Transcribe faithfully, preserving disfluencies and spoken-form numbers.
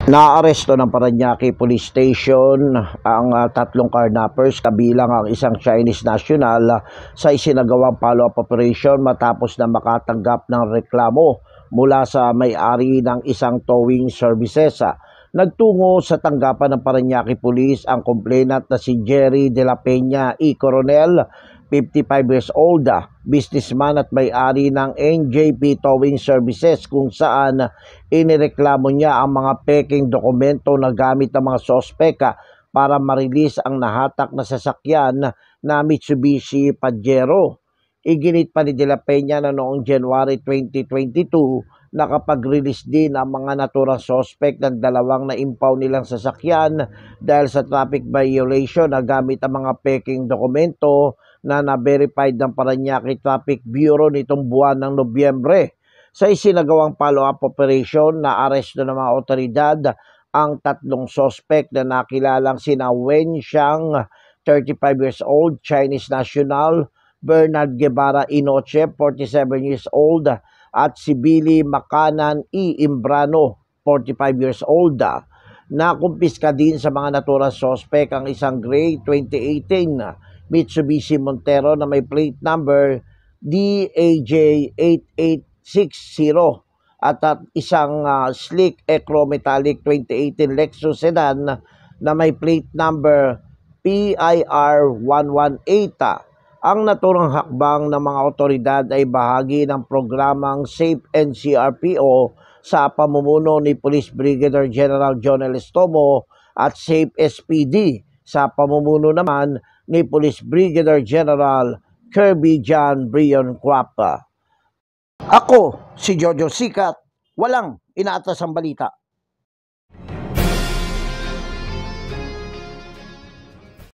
Naaresto ng Parañaque Police Station ang uh, tatlong carnappers kabilang ang isang Chinese national uh, sa isinagawang follow-up operation matapos na makatanggap ng reklamo mula sa may-ari ng isang towing services. Nagtungo sa tanggapan ng Parañaque Police ang complainant na si Jerry De La Peña E. Coronel, fifty-five years old, businessman at may-ari ng N J P Towing Services, kung saan inireklamo niya ang mga peking dokumento na gamit ng mga sospek para ma-release ang nahatak na sasakyan na Mitsubishi Pajero. Iginit pa ni De La Peña na noong January twenty twenty-two nakapag-release din ang mga naturang sospek ng dalawang na-impound nilang sasakyan dahil sa traffic violation na gamit ang mga peking dokumento na na-verified ng Parañaque Traffic Bureau nitong buwan ng Nobyembre. Sa isinagawang follow-up operation, na-aresto ng mga otoridad ang tatlong sospek na nakilalang sina Wen Xiang, thirty-five years old, Chinese national, Bernard Guevara Inoche, forty-seven years old, at si Billy Macanan E. Imbrano, forty-five years old. Nakumpiska din sa mga naturang sospek ang isang gray twenty eighteen Mitsubishi Montero na may plate number D A J eight eight six zero at, at isang uh, sleek Acro-Metallic twenty eighteen Lexus sedan na may plate number P I R one one eight. Ang naturang hakbang ng mga otoridad ay bahagi ng programang SAFE N C R P O sa pamumuno ni Police Brigadier General John L. Estomo at SAFE S P D sa pamumuno naman ni Police Brigadier General Kirby John Brion Quapa. Ako si Jojo Sikat, walang inaatas ang balita.